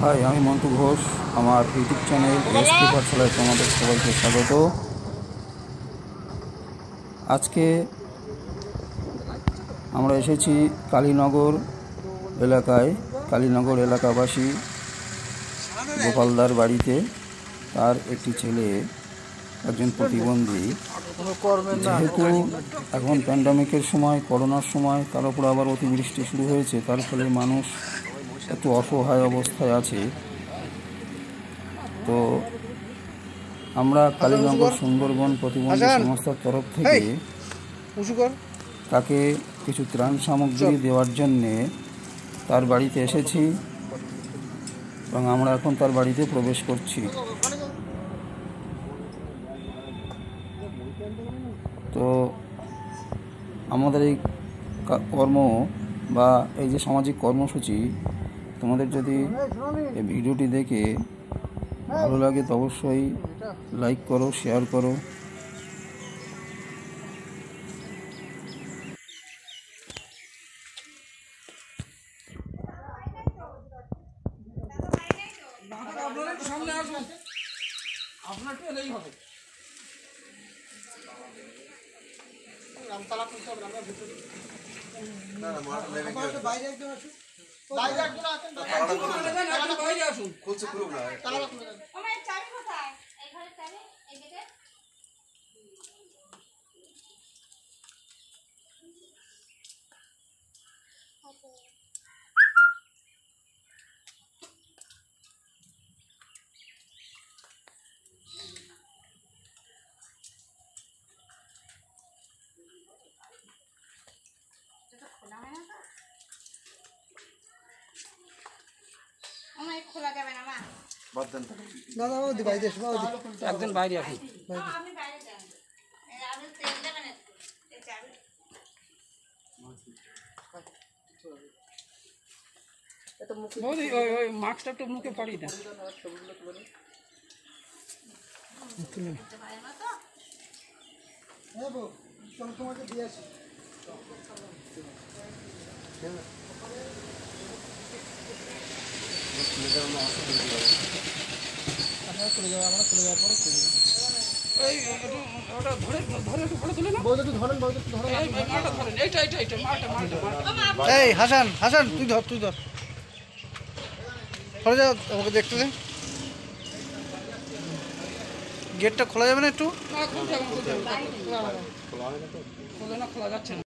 High, আমি মন্টু ঘোষ। আমার YouTube channel SP পাঠশালায় তোমাদের সবাইকে স্বাগত। আজকে আমরা এসেছি কালীনগর এলাকায়। কালীনগর এলাকাবাসী গোপালদার বাড়িতে। তার একটি ছেলে একজন প্রতিবন্ধী। যেহেতু এখন প্যান্ডামিকের সময়, করোনার সময়, তার উপর আবার অতিবৃষ্টি শুরু হয়েছে, তার ফলে মানুষ একটু অসহায় অবস্থায় আছে। তো আমরা কালীনগর সুন্দরবন প্রতিবন্ধী সংস্থার তরফ থেকে তাকে কিছু ত্রাণ সামগ্রী দেওয়ার জন্যে তার বাড়িতে এসেছি এবং আমরা এখন তার বাড়িতে প্রবেশ করছি। তো আমাদের এই কর্ম বা এই যে সামাজিক কর্মসূচি, তোমাদের যদি এই ভিডিওটি দেখে ভালো লাগে তো অবশ্যই লাইক করো, শেয়ার করো। একজন বাইরে আসুন। ওই মাস্কটা একটু মুখে পড়িয়ে দেন। হাসান হাসান তুই ধর খোলা যাও, আমাকে দেখতে দে। গেটটা খোলা যাবে না একটু? খোলা যাচ্ছে না।